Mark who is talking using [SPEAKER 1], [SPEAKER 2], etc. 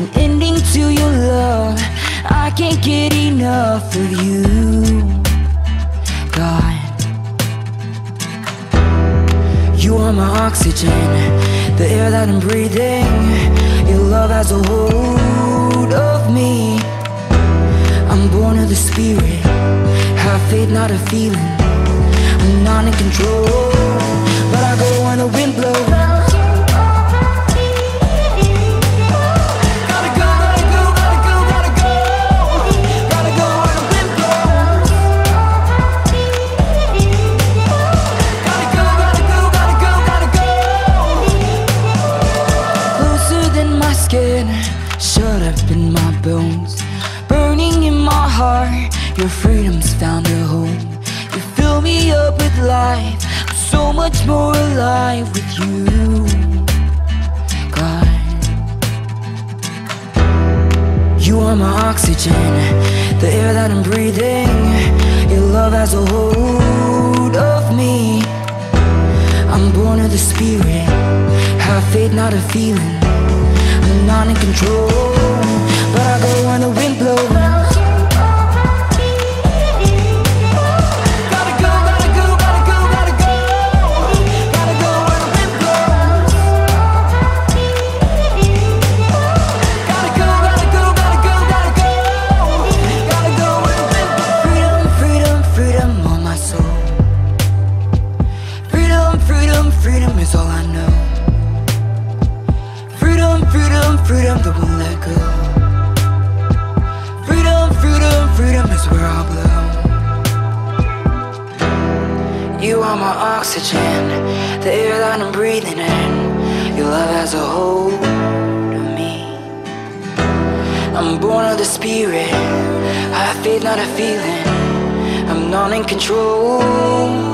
[SPEAKER 1] an ending to your love. I can't get enough of you, God. You are my oxygen, the air that I'm breathing. Your love has a hold of me. I'm born of the Spirit, have faith, not a feeling. I'm not in control, but I go when the wind blows. Shut up in my bones, burning in my heart. Your freedom's found a home. You fill me up with life. I'm so much more alive with you, God. You are my oxygen, the air that I'm breathing. Your love has a hold of me. I'm born of the Spirit, have faith, not a feeling. I'm not in control, but I go when the wind blows. Gotta go, gotta go, gotta go, gotta go. Gotta go when the wind blows. Gotta go, gotta go, gotta go, gotta go. Gotta go when the wind blows. Freedom, freedom, freedom on my soul. Freedom, freedom, freedom is all I know. Freedom, freedom that won't let go. Freedom, freedom, freedom is where I'll blow. You are my oxygen, the air that I'm breathing in. Your love has a hold of me. I'm born of the Spirit, I have faith, not a feeling. I'm not in control.